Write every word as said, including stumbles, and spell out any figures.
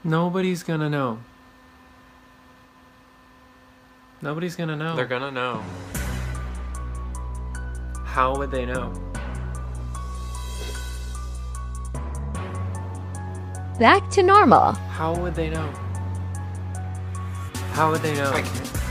Nobody's gonna know. Nobody's gonna know. They're gonna know. How would they know? Back to normal. How would they know? How would they know? I can't.